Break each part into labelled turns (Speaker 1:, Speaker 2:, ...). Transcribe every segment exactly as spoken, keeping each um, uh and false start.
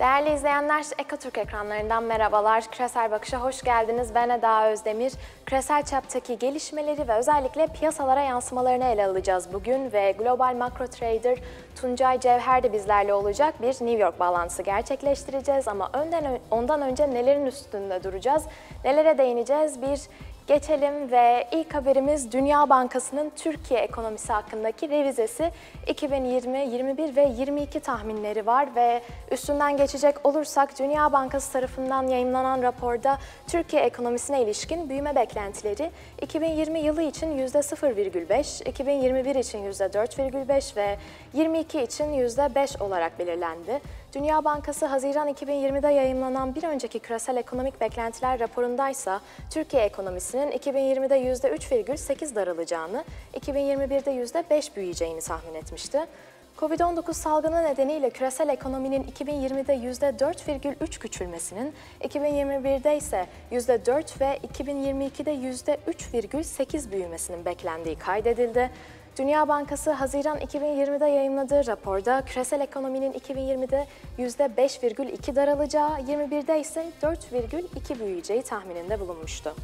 Speaker 1: Değerli izleyenler, Ekotürk ekranlarından merhabalar. Küresel Bakış'a hoş geldiniz. Ben Eda Özdemir. Küresel çaptaki gelişmeleri ve özellikle piyasalara yansımalarını ele alacağız bugün ve Global Macro Trader Tuncay Cevher de bizlerle olacak. Bir New York bağlantısı gerçekleştireceğiz ama önden, ondan önce nelerin üstünde duracağız, nelere değineceğiz? Bir geçelim ve ilk haberimiz Dünya Bankası'nın Türkiye ekonomisi hakkındaki revizesi. iki bin yirmi, yirmi bir ve yirmi iki tahminleri var ve üstünden geçecek olursak Dünya Bankası tarafından yayımlanan raporda Türkiye ekonomisine ilişkin büyüme beklentileri iki bin yirmi yılı için yüzde sıfır virgül beş, iki bin yirmi bir için yüzde dört virgül beş ve yirmi iki için yüzde beş olarak belirlendi. Dünya Bankası Haziran iki bin yirmide yayımlanan bir önceki küresel ekonomik beklentiler raporundaysa Türkiye ekonomisinin iki bin yirmide yüzde üç virgül sekiz daralacağını, iki bin yirmi birde yüzde beş büyüyeceğini tahmin etmişti. Covid on dokuz salgını nedeniyle küresel ekonominin iki bin yirmide yüzde dört virgül üç küçülmesinin, iki bin yirmi birde ise yüzde dört ve iki bin yirmi ikide yüzde üç virgül sekiz büyümesinin beklendiği kaydedildi. Dünya Bankası Haziran iki bin yirmide yayımladığı raporda küresel ekonominin iki bin yirmide yüzde beş virgül iki daralacağı, yirmi birde ise dört virgül iki büyüyeceği tahmininde bulunmuştu.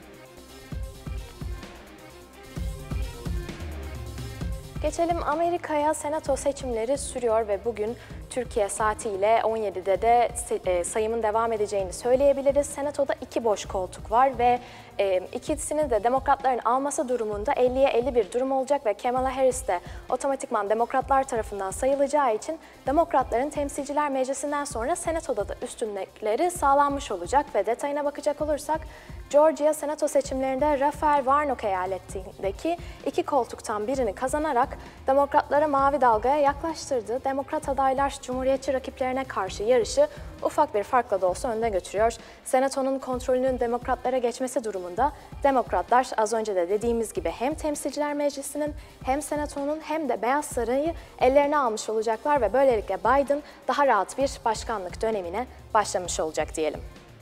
Speaker 1: Geçelim Amerika'ya. Senato seçimleri sürüyor ve bugün Türkiye saatiyle on yedide de sayımın devam edeceğini söyleyebiliriz. Senatoda iki boş koltuk var ve ikisini de demokratların alması durumunda elliye elli bir durum olacak ve Kamala Harris de otomatikman demokratlar tarafından sayılacağı için demokratların Temsilciler Meclisi'nden sonra Senatoda da üstünlükleri sağlanmış olacak ve detayına bakacak olursak Georgia Senato seçimlerinde Raphael Warnock eyaletindeki iki koltuktan birini kazanarak demokratlara mavi dalgaya yaklaştırdı. Demokrat adaylar Cumhuriyetçi rakiplerine karşı yarışı ufak bir farkla da olsa önde götürüyor. Senato'nun kontrolünün demokratlara geçmesi durumunda demokratlar az önce de dediğimiz gibi hem Temsilciler Meclisi'nin hem Senato'nun hem de Beyaz Sarayı ellerine almış olacaklar ve böylelikle Biden daha rahat bir başkanlık dönemine başlamış olacak diyelim.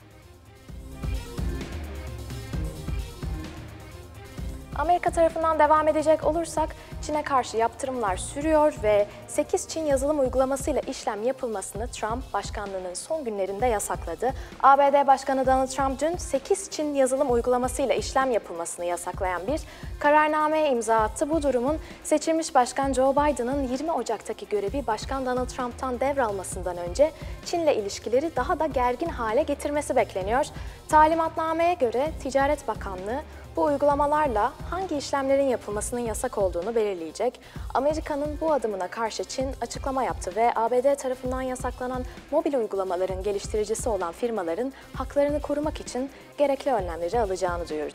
Speaker 1: Amerika tarafından devam edecek olursak Çin'e karşı yaptırımlar sürüyor ve sekiz Çin yazılım uygulamasıyla işlem yapılmasını Trump başkanlığının son günlerinde yasakladı. A B D Başkanı Donald Trump dün sekiz Çin yazılım uygulamasıyla işlem yapılmasını yasaklayan bir kararnameye imza attı. Bu durumun seçilmiş Başkan Joe Biden'ın yirmi Ocak'taki görevi Başkan Donald Trump'tan devralmasından önce Çin'le ilişkileri daha da gergin hale getirmesi bekleniyor. Talimatnameye göre Ticaret Bakanlığı bu uygulamalarla hangi işlemlerin yapılmasının yasak olduğunu belirleyecek. Amerika'nın bu adımına karşı Çin açıklama yaptı ve A B D tarafından yasaklanan mobil uygulamaların geliştiricisi olan firmaların haklarını korumak için gerekli önlemleri alacağını duyurdu.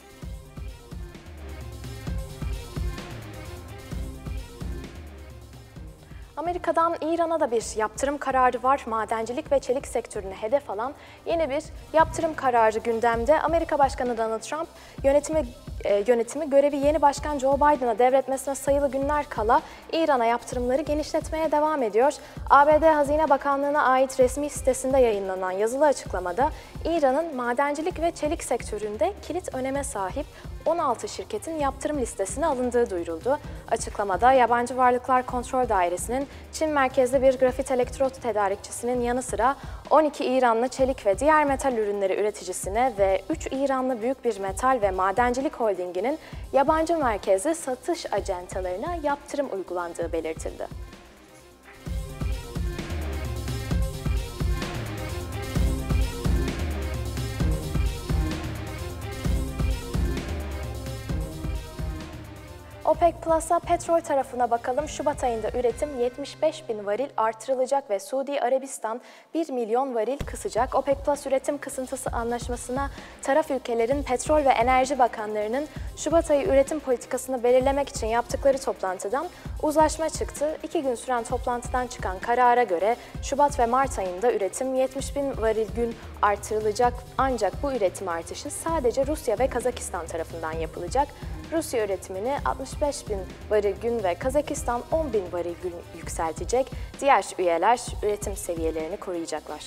Speaker 1: Amerika'dan İran'a da bir yaptırım kararı var. Madencilik ve çelik sektörüne hedef alan yeni bir yaptırım kararı gündemde. Amerika Başkanı Donald Trump yönetimi e, yönetimi görevi yeni başkan Joe Biden'a devretmesine sayılı günler kala İran'a yaptırımları genişletmeye devam ediyor. A B D Hazine Bakanlığı'na ait resmi sitesinde yayınlanan yazılı açıklamada İran'ın madencilik ve çelik sektöründe kilit öneme sahip on altı şirketin yaptırım listesine alındığı duyuruldu. Açıklamada Yabancı Varlıklar Kontrol Dairesi'nin Çin merkezli bir grafit elektrot tedarikçisinin yanı sıra on iki İranlı çelik ve diğer metal ürünleri üreticisine ve üç İranlı büyük bir metal ve madencilik holdinginin yabancı merkezli satış acentelerine yaptırım uygulandığı belirtildi. OPEC Plus'a petrol tarafına bakalım. Şubat ayında üretim yetmiş beş bin varil artırılacak ve Suudi Arabistan bir milyon varil kısacak. OPEC Plus üretim kısıntısı anlaşmasına taraf ülkelerin petrol ve enerji bakanlarının Şubat ayı üretim politikasını belirlemek için yaptıkları toplantıdan uzlaşma çıktı. İki gün süren toplantıdan çıkan karara göre Şubat ve Mart ayında üretim yetmiş bin varil gün artırılacak. Ancak bu üretim artışı sadece Rusya ve Kazakistan tarafından yapılacak. Rusya üretimini altmış beş bin varil gün ve Kazakistan on bin varil gün yükseltecek. Diğer üyeler üretim seviyelerini koruyacaklar.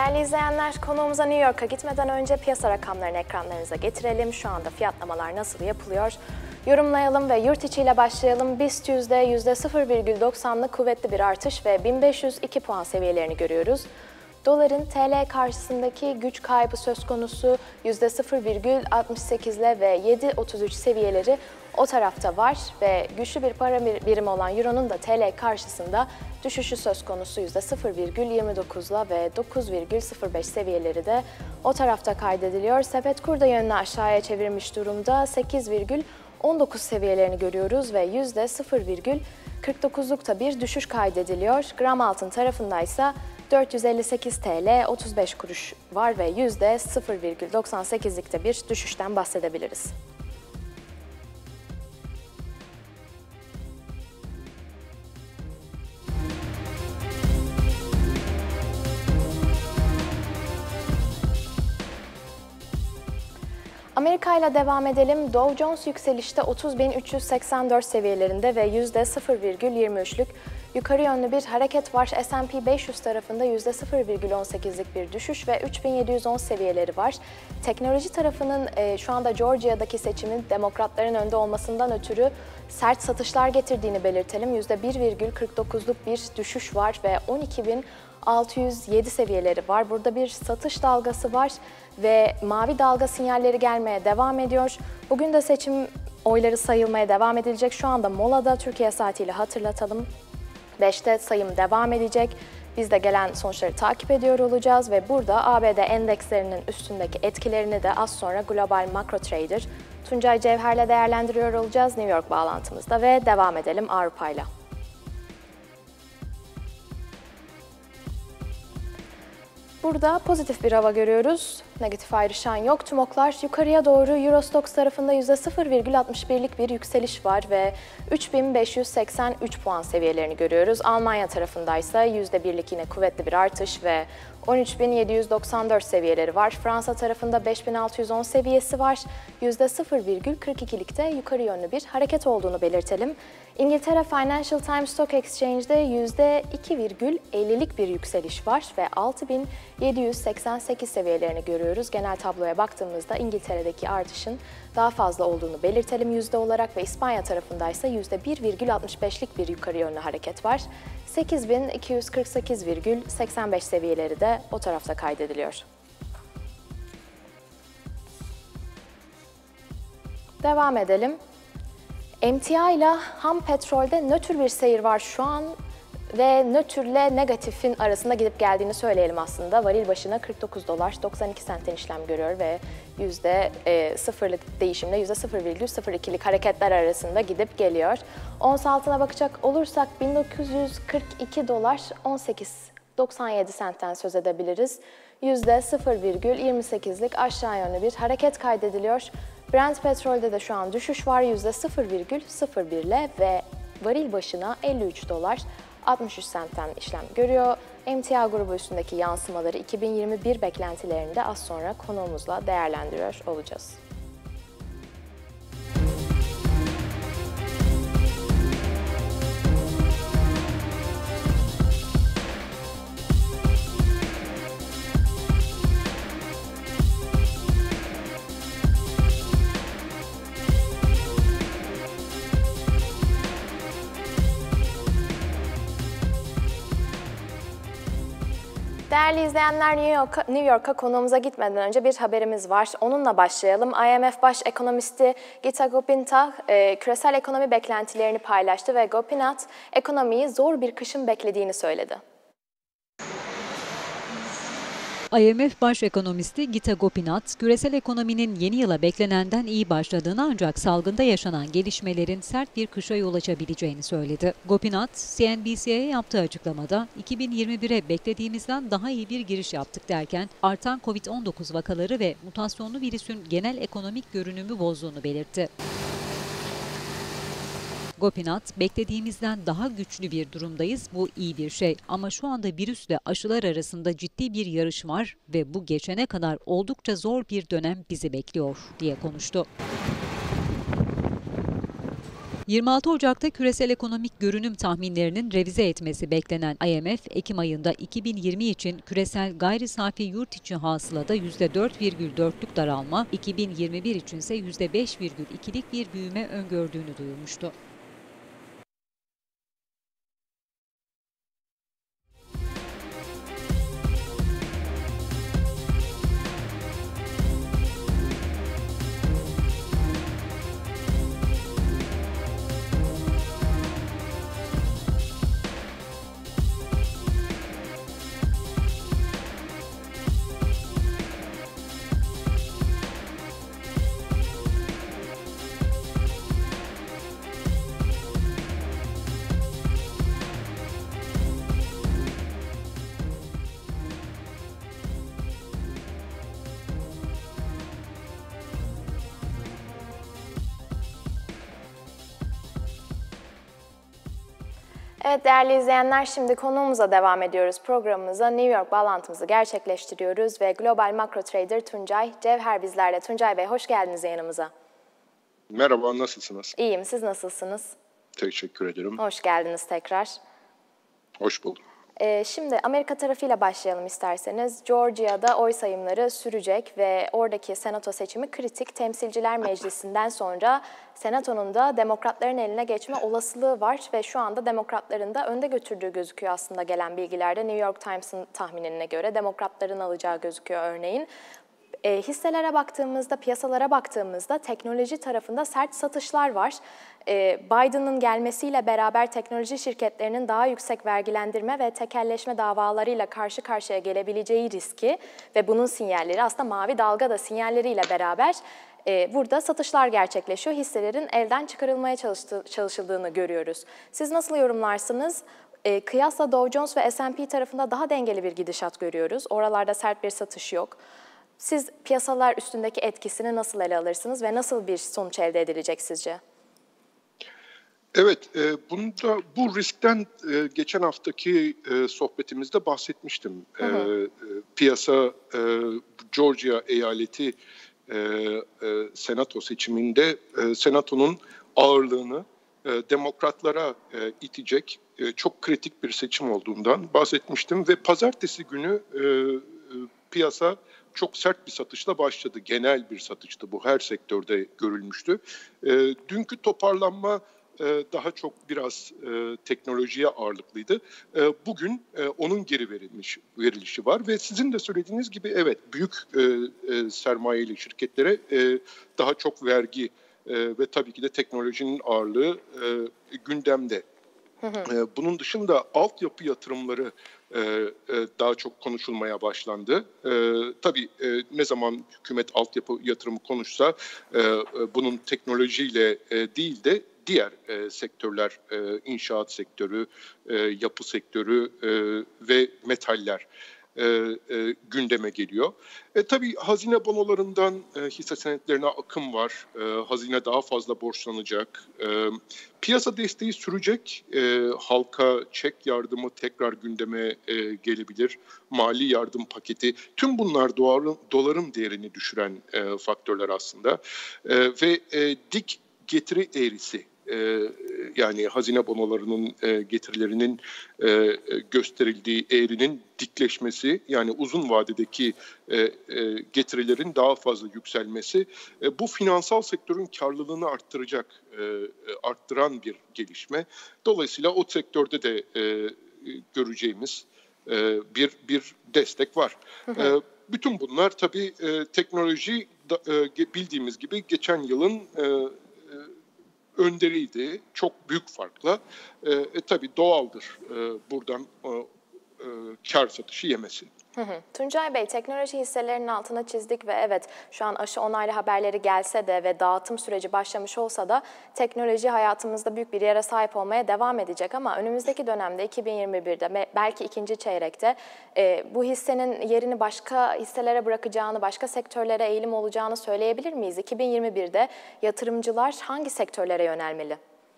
Speaker 1: Değerli izleyenler, konuğumuza New York'a gitmeden önce piyasa rakamlarını ekranlarınıza getirelim. Şu anda fiyatlamalar nasıl yapılıyor? Yorumlayalım ve yurt içiyle başlayalım. BIST yüzde yüzde sıfır virgül doksanlık kuvvetli bir artış ve bin beş yüz iki puan seviyelerini görüyoruz. Doların T L karşısındaki güç kaybı söz konusu yüzde sıfır virgül altmış sekiz ile ve yedi virgül otuz üç seviyeleri o tarafta var ve güçlü bir para birimi olan Euro'nun da T L karşısında düşüşü söz konusu yüzde sıfır virgül yirmi dokuz ile ve dokuz virgül sıfır beş seviyeleri de o tarafta kaydediliyor. Sepet kur da yönünü aşağıya çevirmiş durumda, sekiz virgül on dokuz seviyelerini görüyoruz ve yüzde sıfır virgül kırk dokuzlukta bir düşüş kaydediliyor. Gram altın tarafındaysa dört yüz elli sekiz TL otuz beş kuruş var ve yüzde sıfır virgül doksan sekizlikte bir düşüşten bahsedebiliriz. Amerika ile devam edelim. Dow Jones yükselişte otuz bin üç yüz seksen dört seviyelerinde ve yüzde sıfır virgül yirmi üçlük yukarı yönlü bir hareket var. S and P beş yüz tarafında yüzde sıfır virgül on sekizlik bir düşüş ve üç bin yedi yüz on seviyeleri var. Teknoloji tarafının e, şu anda Georgia'daki seçimin demokratların önde olmasından ötürü sert satışlar getirdiğini belirtelim. yüzde bir virgül kırk dokuzluk bir düşüş var ve on iki bin altı yüz yedi seviyeleri var. Burada bir satış dalgası var ve mavi dalga sinyalleri gelmeye devam ediyor. Bugün de seçim oyları sayılmaya devam edilecek. Şu anda molada, Türkiye saatiyle hatırlatalım. beşte sayım devam edecek. Biz de gelen sonuçları takip ediyor olacağız ve burada A B D endekslerinin üstündeki etkilerini de az sonra Global Macro Trader Tuncay Cevher'le değerlendiriyor olacağız New York bağlantımızda ve devam edelim Avrupa'yla. Burada pozitif bir hava görüyoruz. Negatif ayrışan yok. Tüm oklar yukarıya doğru. Eurostoxx tarafında yüzde sıfır virgül altmış birlik bir yükseliş var ve üç bin beş yüz seksen üç puan seviyelerini görüyoruz. Almanya tarafındaysa yüzde birlik yine kuvvetli bir artış ve on üç bin yedi yüz doksan dört seviyeleri var. Fransa tarafında beş bin altı yüz on seviyesi var. yüzde sıfır virgül kırk ikilikte yukarı yönlü bir hareket olduğunu belirtelim. İngiltere Financial Times Stock Exchange'de yüzde iki virgül ellilik bir yükseliş var ve altı bin yedi yüz seksen sekiz seviyelerini görüyoruz. Genel tabloya baktığımızda İngiltere'deki artışın daha fazla olduğunu belirtelim yüzde olarak ve İspanya tarafındaysa yüzde bir virgül altmış beşlik bir yukarı yönlü hareket var. sekiz bin iki yüz kırk sekiz virgül seksen beş seviyeleri de o tarafta kaydediliyor. Devam edelim. M T I ile ham petrolde nötr bir seyir var şu an ve nötrle negatifin arasında gidip geldiğini söyleyelim aslında. Varil başına kırk dokuz dolar doksan iki sentten işlem görüyor ve yüzde sıfırlık değişimle yüzde sıfır virgül sıfır ikilik hareketler arasında gidip geliyor. Ons altına bakacak olursak bin dokuz yüz kırk iki dolar on sekiz doksan yedi sentten söz edebiliriz. yüzde sıfır virgül yirmi sekizlik aşağı yönlü bir hareket kaydediliyor. Brent petrolde de şu an düşüş var yüzde sıfır virgül sıfır bir ile ve varil başına elli üç dolar altmış üç sentten işlem görüyor. M T I grubu üstündeki yansımaları iki bin yirmi bir beklentilerini de az sonra konuğumuzla değerlendiriyor olacağız. Değerli izleyenler, New York'a, New York'a konuğumuza gitmeden önce bir haberimiz var. Onunla başlayalım. I M F baş ekonomisti Gita Gopinath e, küresel ekonomi beklentilerini paylaştı ve Gopinath ekonomiyi zor bir kışın beklediğini söyledi.
Speaker 2: I M F baş ekonomisti Gita Gopinath, küresel ekonominin yeni yıla beklenenden iyi başladığını ancak salgında yaşanan gelişmelerin sert bir kışa yol açabileceğini söyledi. Gopinath, C N B C'ye yaptığı açıklamada iki bin yirmi bire beklediğimizden daha iyi bir giriş yaptık derken artan Covid on dokuz vakaları ve mutasyonlu virüsün genel ekonomik görünümü bozduğunu belirtti. Gopinath, beklediğimizden daha güçlü bir durumdayız, bu iyi bir şey. Ama şu anda virüsle aşılar arasında ciddi bir yarış var ve bu geçene kadar oldukça zor bir dönem bizi bekliyor, diye konuştu. yirmi altı Ocak'ta küresel ekonomik görünüm tahminlerinin revize etmesi beklenen I M F, Ekim ayında iki bin yirmi için küresel gayri safi yurt içi hasılada yüzde dört virgül dörtlük daralma, iki bin yirmi bir içinse yüzde beş virgül ikilik bir büyüme öngördüğünü duyurmuştu.
Speaker 1: Evet değerli izleyenler, şimdi konuğumuza devam ediyoruz. Programımıza New York bağlantımızı gerçekleştiriyoruz ve Global Macro Trader Tuncay Cevher bizlerle. Tuncay Bey, hoş geldiniz yayınımıza.
Speaker 3: Merhaba, nasılsınız?
Speaker 1: İyiyim, siz nasılsınız?
Speaker 3: Teşekkür ederim.
Speaker 1: Hoş geldiniz tekrar.
Speaker 3: Hoş buldum.
Speaker 1: Ee, şimdi Amerika tarafıyla başlayalım isterseniz. Georgia'da oy sayımları sürecek ve oradaki senato seçimi kritik. Temsilciler Meclisi'nden sonra senatonun da demokratların eline geçme olasılığı var ve şu anda demokratların da önde götürdüğü gözüküyor aslında gelen bilgilerde. New York Times'ın tahminine göre demokratların alacağı gözüküyor örneğin. E, hisselere baktığımızda, piyasalara baktığımızda teknoloji tarafında sert satışlar var. E, Biden'ın gelmesiyle beraber teknoloji şirketlerinin daha yüksek vergilendirme ve tekelleşme davalarıyla karşı karşıya gelebileceği riski ve bunun sinyalleri, aslında mavi dalga da sinyalleriyle beraber e, burada satışlar gerçekleşiyor. Hisselerin elden çıkarılmaya çalıştı, çalışıldığını görüyoruz. Siz nasıl yorumlarsınız? E, kıyasla Dow Jones ve S and P tarafında daha dengeli bir gidişat görüyoruz. Oralarda sert bir satış yok. Siz piyasalar üstündeki etkisini nasıl ele alırsınız ve nasıl bir sonuç elde edilecek sizce?
Speaker 3: Evet, e, bunda bu riskten e, geçen haftaki e, sohbetimizde bahsetmiştim. Hı hı. E, e, piyasa e, Georgia eyaleti e, e, senato seçiminde e, senatonun ağırlığını e, demokratlara e, itecek e, çok kritik bir seçim olduğundan bahsetmiştim ve pazartesi günü e, e, piyasa çok sert bir satışla başladı. Genel bir satıştı bu. Her sektörde görülmüştü. E, dünkü toparlanma e, daha çok biraz e, teknolojiye ağırlıklıydı. E, bugün e, onun geri verilmiş verilişi var ve sizin de söylediğiniz gibi evet büyük e, e, sermayeli şirketlere e, daha çok vergi e, ve tabii ki de teknolojinin ağırlığı e, gündemde. Hı hı. Bunun dışında altyapı yatırımları e, e, daha çok konuşulmaya başlandı. E, tabii e, ne zaman hükümet altyapı yatırımı konuşsa e, e, bunun teknolojiyle e, değil de diğer e, sektörler, e, inşaat sektörü, e, yapı sektörü e, ve metaller E, e, gündeme geliyor. E, tabii hazine bonolarından e, hisse senetlerine akım var. E, hazine daha fazla borçlanacak. E, piyasa desteği sürecek. E, halka çek yardımı tekrar gündeme e, gelebilir. Mali yardım paketi. Tüm bunlar doların, doların değerini düşüren e, faktörler aslında. E, ve e, dik getiri eğrisi. Ee, yani hazine bonolarının e, getirilerinin e, gösterildiği eğrinin dikleşmesi, yani uzun vadedeki e, e, getirilerin daha fazla yükselmesi e, bu finansal sektörün karlılığını arttıracak, e, arttıran bir gelişme. Dolayısıyla o sektörde de e, göreceğimiz e, bir bir destek var. Hı hı. E, bütün bunlar tabii e, teknoloji da, e, bildiğimiz gibi geçen yılın e, önderiydi. Çok büyük farkla. E, e, tabii doğaldır e, buradan e, e, kar satışı yemesi.
Speaker 1: Hı hı. Tuncay Bey, teknoloji hisselerinin altına çizdik ve evet şu an aşı onaylı haberleri gelse de ve dağıtım süreci başlamış olsa da teknoloji hayatımızda büyük bir yere sahip olmaya devam edecek ama önümüzdeki dönemde iki bin yirmi birde belki ikinci çeyrekte e, bu hissenin yerini başka hisselere bırakacağını, başka sektörlere eğilim olacağını söyleyebilir miyiz? iki bin yirmi birde yatırımcılar hangi sektörlere yönelmeli?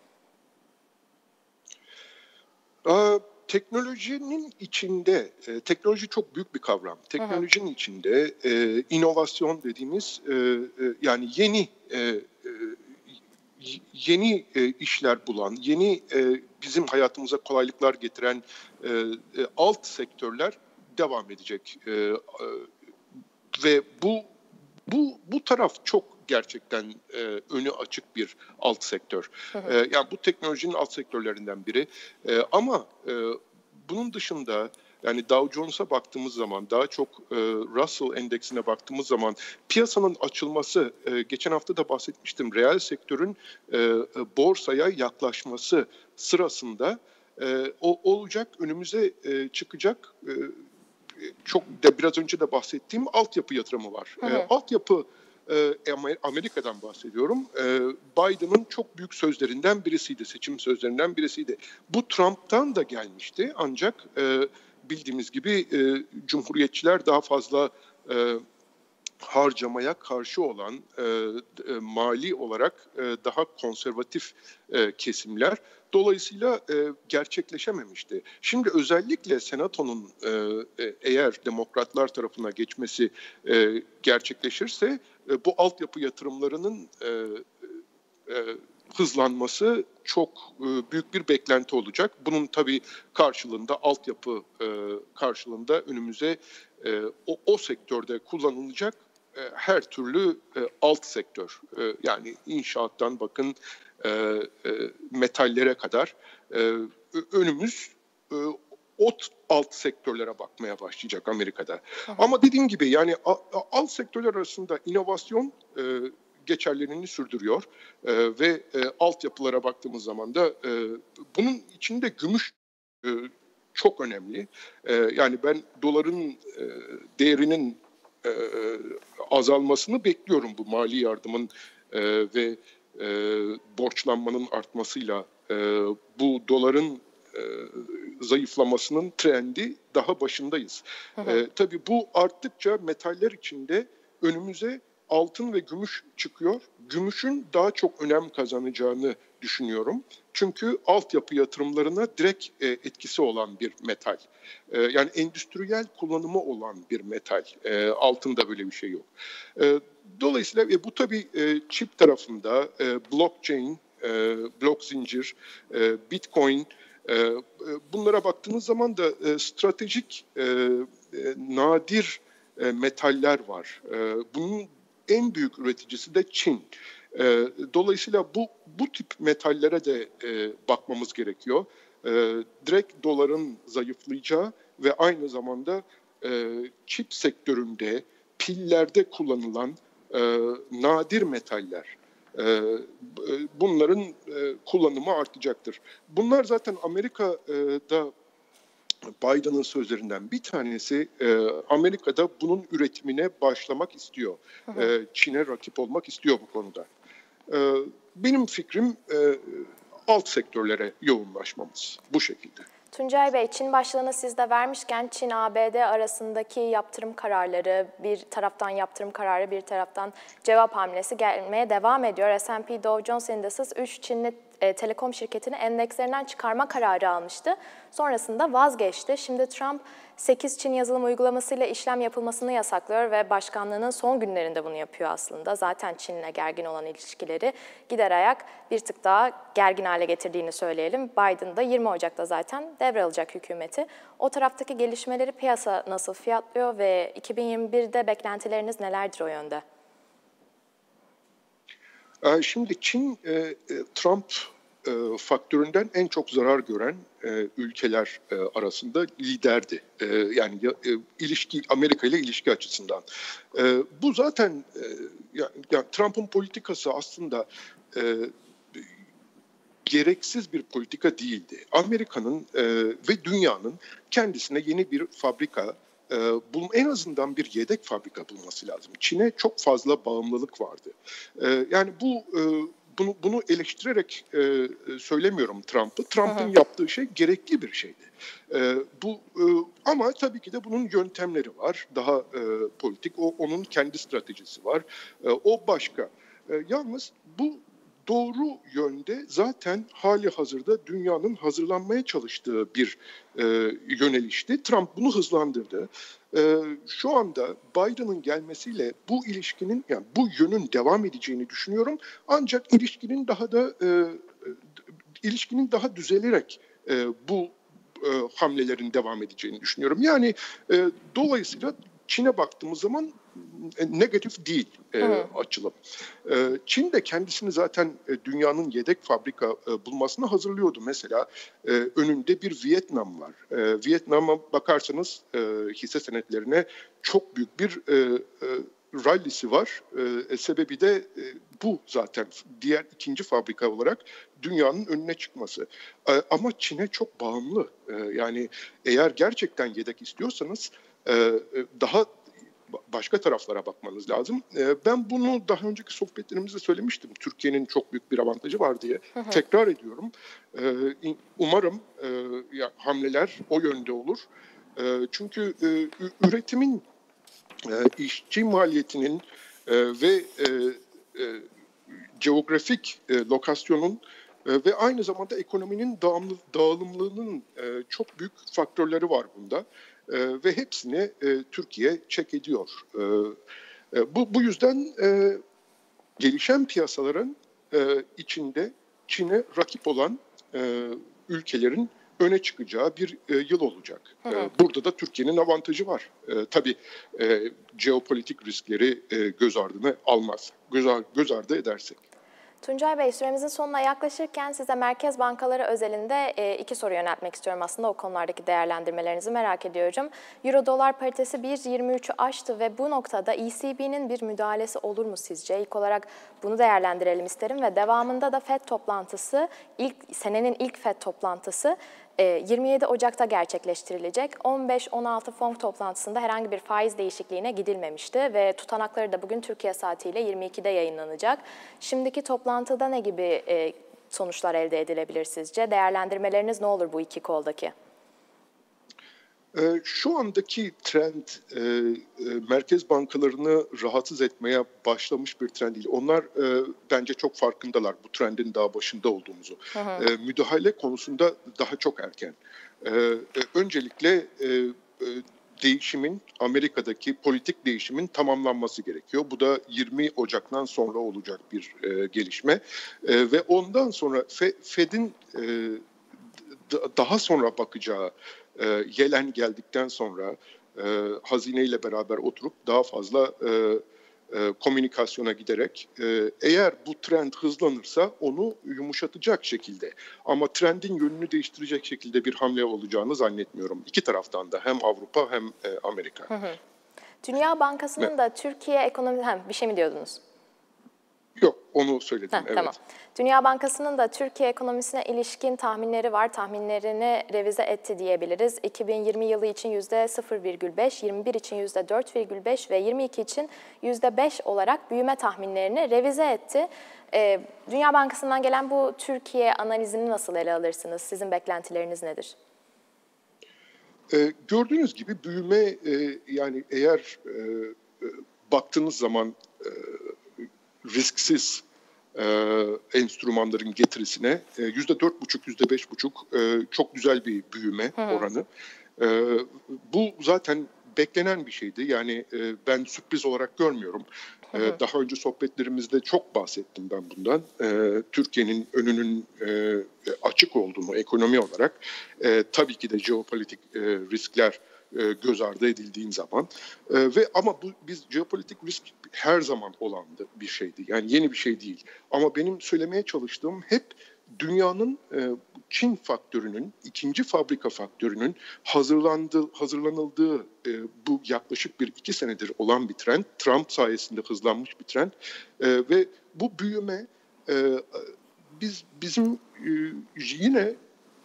Speaker 3: Aa, Teknolojinin içinde, e, teknoloji çok büyük bir kavram. Teknolojinin hı hı. içinde e, inovasyon dediğimiz, e, e, yani yeni e, e, yeni e, işler bulan, yeni e, bizim hayatımıza kolaylıklar getiren e, e, alt sektörler devam edecek. E, e, ve bu bu bu taraf çok gerçekten e, önü açık bir alt sektör. Hı hı. E, yani bu teknolojinin alt sektörlerinden biri. E, ama e, bunun dışında yani Dow Jones'a baktığımız zaman, daha çok e, Russell endeksine baktığımız zaman piyasanın açılması, e, geçen hafta da bahsetmiştim, reel sektörün e, borsaya yaklaşması sırasında e, o olacak, önümüze e, çıkacak e, çok da biraz önce de bahsettiğim altyapı yatırımı var. Hı hı. E, altyapı e, Amerika'dan bahsediyorum. E, Biden'ın çok büyük sözlerinden birisiydi, seçim sözlerinden birisiydi. Bu Trump'tan da gelmişti ancak e, bildiğimiz gibi e, Cumhuriyetçiler daha fazla e, harcamaya karşı olan e, e, mali olarak e, daha konservatif e, kesimler. Dolayısıyla e, gerçekleşememişti. Şimdi özellikle Senato'nun e, eğer demokratlar tarafına geçmesi e, gerçekleşirse e, bu altyapı yatırımlarının e, e, hızlanması çok e, büyük bir beklenti olacak. Bunun tabii karşılığında altyapı e, karşılığında önümüze e, o, o sektörde kullanılacak e, her türlü e, alt sektör, e, yani inşaattan bakın e, e, metallere kadar e, önümüz e, ot alt sektörlere bakmaya başlayacak Amerika'da. Hı hı. Ama dediğim gibi yani a, a, alt sektörler arasında inovasyon e, geçerliliğini sürdürüyor e, ve e, altyapılara baktığımız zaman da e, bunun içinde gümüş e, çok önemli. E, yani ben doların e, değerinin e, azalmasını bekliyorum bu mali yardımın e, ve e, borçlanmanın artmasıyla. E, bu doların e, zayıflamasının trendi daha başındayız. Hı hı. E, tabii bu arttıkça metaller içinde önümüze altın ve gümüş çıkıyor. Gümüşün daha çok önem kazanacağını düşünüyorum. Çünkü altyapı yatırımlarına direkt e, etkisi olan bir metal. E, yani endüstriyel kullanımı olan bir metal. E, altında böyle bir şey yok. E, dolayısıyla e, bu tabii e, çip tarafında e, blockchain, e, blok zincir, e, bitcoin, e, bunlara baktığınız zaman da e, stratejik e, e, nadir e, metaller var. E, bunun en büyük üreticisi de Çin. E, dolayısıyla bu bu tip metallere de e, bakmamız gerekiyor. E, direkt doların zayıflayacağı ve aynı zamanda e, çip sektöründe pillerde kullanılan e, nadir metaller. E, bunların e, kullanımı artacaktır. Bunlar zaten Amerika'da Biden'ın sözlerinden bir tanesi, e, Amerika'da bunun üretimine başlamak istiyor. Hı hı. E, Çin'e rakip olmak istiyor bu konuda. E, benim fikrim e, alt sektörlere yoğunlaşmamız bu şekilde.
Speaker 1: Tuncay Bey, Çin başlığını siz de vermişken Çin-A B D arasındaki yaptırım kararları, bir taraftan yaptırım kararı, bir taraftan cevap hamlesi gelmeye devam ediyor. S and P Dow Jones Indices üç Çinli e, telekom şirketini endekslerinden çıkarma kararı almıştı. Sonrasında vazgeçti. Şimdi Trump sekiz Çin yazılım uygulamasıyla işlem yapılmasını yasaklıyor ve başkanlığının son günlerinde bunu yapıyor aslında. Zaten Çin'le gergin olan ilişkileri gider ayak bir tık daha gergin hale getirdiğini söyleyelim. Biden da yirmi Ocak'ta zaten devralacak hükümeti. O taraftaki gelişmeleri piyasa nasıl fiyatlıyor ve iki bin yirmi birde beklentileriniz nelerdir o yönde?
Speaker 3: Şimdi Çin, Trump faktöründen en çok zarar gören ülkeler arasında liderdi. Yani ilişki, Amerika ile ilişki açısından. Bu zaten yani Trump'ın politikası aslında gereksiz bir politika değildi. Amerika'nın ve dünyanın kendisine yeni bir fabrika, en azından bir yedek fabrika bulması lazım. Çin'e çok fazla bağımlılık vardı. Yani bu bunu bunu eleştirerek söylemiyorum Trump'ı. Trump'ın yaptığı şey gerekli bir şeydi. Bu ama tabii ki de bunun yöntemleri var. Daha politik. O onun kendi stratejisi var. O başka. Yalnız bu doğru yönde zaten hali hazırda dünyanın hazırlanmaya çalıştığı bir e, yönelişti. Trump bunu hızlandırdı. E, şu anda Biden'ın gelmesiyle bu ilişkinin, yani bu yönün devam edeceğini düşünüyorum. Ancak ilişkinin daha da e, ilişkinin daha düzelerek e, bu e, hamlelerin devam edeceğini düşünüyorum. Yani e, dolayısıyla Çin'e baktığımız zaman e, negatif değil e, açılım. E, Çin de kendisini zaten e, dünyanın yedek fabrika e, bulmasına hazırlıyordu. Mesela e, önünde bir Vietnam var. E, Vietnam'a bakarsanız e, hisse senetlerine çok büyük bir e, e, rallisi var. E, sebebi de e, bu zaten diğer ikinci fabrika olarak dünyanın önüne çıkması. E, ama Çin'e çok bağımlı. E, yani eğer gerçekten yedek istiyorsanız e, daha başka taraflara bakmanız lazım. E, ben bunu daha önceki sohbetlerimizde söylemiştim. Türkiye'nin çok büyük bir avantajı var diye. Hı hı. Tekrar ediyorum. E, umarım e, ya, hamleler o yönde olur. E, çünkü e, üretimin e, işçi maliyetinin e, ve e, e, geografik e, lokasyonun e, ve aynı zamanda ekonominin dağımlı, dağılımlılığının e, çok büyük faktörleri var bunda. E, ve hepsini e, Türkiye çek ediyor. E, e, bu, bu yüzden e, gelişen piyasaların e, içinde Çin'e rakip olan e, ülkelerin öne çıkacağı bir e, yıl olacak. Hı hı. E, burada da Türkiye'nin avantajı var. E, tabii e, jeopolitik riskleri e, göz ardına almaz. Göz, göz ardı edersek.
Speaker 1: Tuncay Bey, süremizin sonuna yaklaşırken size merkez bankaları özelinde iki soru yöneltmek istiyorum aslında. O konulardaki değerlendirmelerinizi merak ediyorum. Euro-dolar paritesi bir virgül yirmi üçü aştı ve bu noktada E C B'nin bir müdahalesi olur mu sizce? İlk olarak bunu değerlendirelim isterim ve devamında da Fed toplantısı, ilk senenin ilk Fed toplantısı yirmi yedi Ocak'ta gerçekleştirilecek. on beş on altı F O M C toplantısında herhangi bir faiz değişikliğine gidilmemişti ve tutanakları da bugün Türkiye saatiyle yirmi ikide yayınlanacak. Şimdiki toplantıda ne gibi sonuçlar elde edilebilir sizce? Değerlendirmeleriniz ne olur bu iki koldaki?
Speaker 3: Şu andaki trend e, e, merkez bankalarını rahatsız etmeye başlamış bir trend değil. Onlar e, bence çok farkındalar bu trendin daha başında olduğumuzu. Hı hı. E, müdahale konusunda daha çok erken. E, e, öncelikle e, e, değişimin, Amerika'daki politik değişimin tamamlanması gerekiyor. Bu da yirmi Ocak'tan sonra olacak bir e, gelişme. E, ve ondan sonra Fe, Fed'in e, daha sonra bakacağı, e, Yellen geldikten sonra e, hazineyle beraber oturup daha fazla e, e, komünikasyona giderek e, eğer bu trend hızlanırsa onu yumuşatacak şekilde, ama trendin yönünü değiştirecek şekilde bir hamle olacağını zannetmiyorum. İki taraftan da, hem Avrupa hem e, Amerika.
Speaker 1: Hı hı. Dünya Bankası'nın ne? da Türkiye ekonomi... Ha, bir şey mi diyordunuz?
Speaker 3: Yok, onu söyledim.
Speaker 1: Ha,
Speaker 3: evet.
Speaker 1: Tamam. Dünya Bankası'nın da Türkiye ekonomisine ilişkin tahminleri var. Tahminlerini revize etti diyebiliriz. iki bin yirmi yılı için yüzde sıfır virgül beş, yirmi bir için yüzde dört virgül beş ve yirmi iki için yüzde beş olarak büyüme tahminlerini revize etti. Ee, Dünya Bankası'ndan gelen bu Türkiye analizini nasıl ele alırsınız? Sizin beklentileriniz nedir?
Speaker 3: Ee, gördüğünüz gibi büyüme, e, yani eğer e, e, baktığınız zaman e, risksiz e, enstrümanların getirisine e, yüzde dört buçuk, yüzde beş buçuk e, çok güzel bir büyüme Hı. oranı. E, bu zaten beklenen bir şeydi. Yani e, ben sürpriz olarak görmüyorum. E, daha önce sohbetlerimizde çok bahsettim ben bundan. E, Türkiye'nin önünün e, açık olduğunu ekonomi olarak, e, tabii ki de jeopolitik e, riskler e, göz ardı edildiğin zaman e, ve ama bu biz jeopolitik risk her zaman olan bir şeydi. Yani yeni bir şey değil. Ama benim söylemeye çalıştığım hep dünyanın e, Çin faktörünün, ikinci fabrika faktörünün hazırlandığı, hazırlanıldığı e, bu yaklaşık bir iki senedir olan bir trend. Trump sayesinde hızlanmış bir trend e, ve bu büyüme e, biz bizim e, yine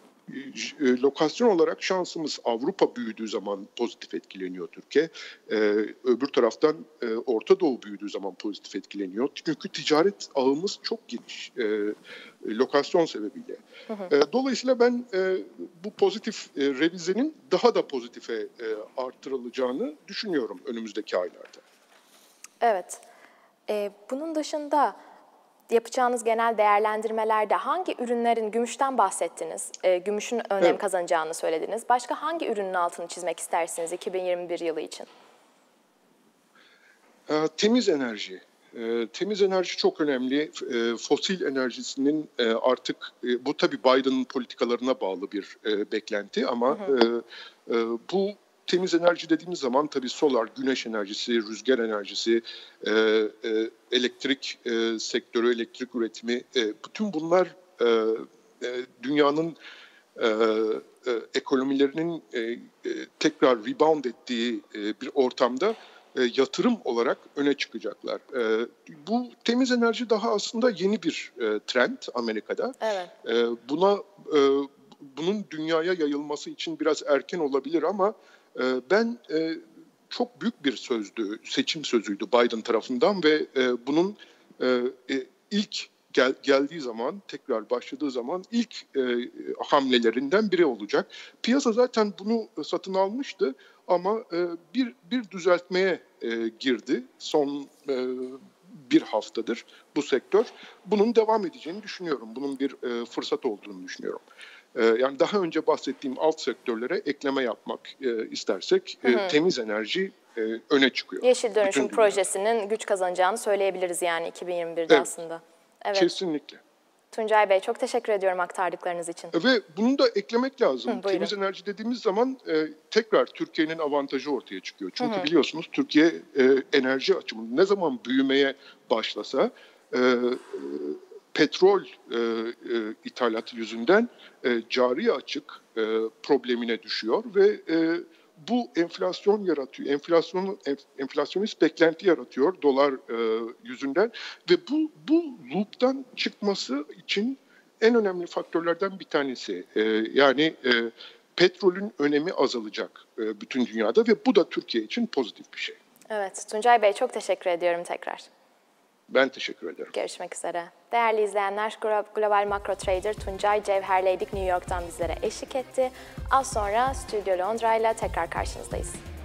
Speaker 3: e, lokasyon olarak şansımız, Avrupa büyüdüğü zaman pozitif etkileniyor Türkiye. Ee, öbür taraftan e, Orta Doğu büyüdüğü zaman pozitif etkileniyor. Çünkü ticaret ağımız çok geniş e, lokasyon sebebiyle. Hı hı. E, dolayısıyla ben e, bu pozitif e, revizenin daha da pozitife e, arttırılacağını düşünüyorum önümüzdeki aylarda.
Speaker 1: Evet. E, bunun dışında yapacağınız genel değerlendirmelerde hangi ürünlerin, gümüşten bahsettiniz, e, gümüşün önem
Speaker 3: Evet.
Speaker 1: kazanacağını söylediniz. Başka hangi ürünün altını çizmek istersiniz iki bin yirmi bir yılı için?
Speaker 3: E, temiz enerji. E, temiz enerji çok önemli. E, fosil enerjisinin e, artık, e, bu tabii Biden'ın politikalarına bağlı bir e, beklenti ama hı hı. E, e, bu temiz enerji dediğimiz zaman tabii solar, güneş enerjisi, rüzgar enerjisi, e, e, elektrik e, sektörü, elektrik üretimi, e, bütün bunlar e, e, dünyanın e, e, ekonomilerinin e, e, tekrar rebound ettiği e, bir ortamda e, yatırım olarak öne çıkacaklar. E, bu temiz enerji daha aslında yeni bir e, trend Amerika'da.
Speaker 1: Evet.
Speaker 3: E, buna e, bunun dünyaya yayılması için biraz erken olabilir ama e, ben e, çok büyük bir sözdü, seçim sözüydü Biden tarafından ve e, bunun e, e, ilk gel, geldiği zaman, tekrar başladığı zaman ilk e, hamlelerinden biri olacak. Piyasa zaten bunu satın almıştı ama e, bir bir düzeltmeye e, girdi son e, bir haftadır bu sektör. Bunun devam edeceğini düşünüyorum. Bunun bir e, fırsat olduğunu düşünüyorum. E, yani daha önce bahsettiğim alt sektörlere ekleme yapmak e, istersek e, hı hı. temiz enerji e, öne çıkıyor.
Speaker 1: Yeşil Dönüşüm Projesi'nin güç kazanacağını söyleyebiliriz yani iki bin yirmi birde evet. aslında.
Speaker 3: Evet. Kesinlikle.
Speaker 1: Tuncay Bey, çok teşekkür ediyorum aktardıklarınız için.
Speaker 3: Ve bunu da eklemek lazım.
Speaker 1: Hı,
Speaker 3: temiz enerji dediğimiz zaman e, tekrar Türkiye'nin avantajı ortaya çıkıyor. Çünkü hı hı. biliyorsunuz Türkiye e, enerji açımında ne zaman büyümeye başlasa e, e, petrol e, e, ithalatı yüzünden e, cari açık e, problemine düşüyor ve e, bu enflasyon yaratıyor. Enflasyon enflasyonist beklenti yaratıyor dolar e, yüzünden ve bu bu loop'tan çıkması için en önemli faktörlerden bir tanesi. E, yani e, petrolün önemi azalacak e, bütün dünyada ve bu da Türkiye için pozitif bir şey.
Speaker 1: Evet, Tuncay Bey çok teşekkür ediyorum tekrar.
Speaker 3: Ben teşekkür ederim.
Speaker 1: Görüşmek üzere. Değerli izleyenler, Global Makro Trader Tuncay Cevherleydik New York'tan bizlere eşlik etti. Az sonra Stüdyo Londra ile tekrar karşınızdayız.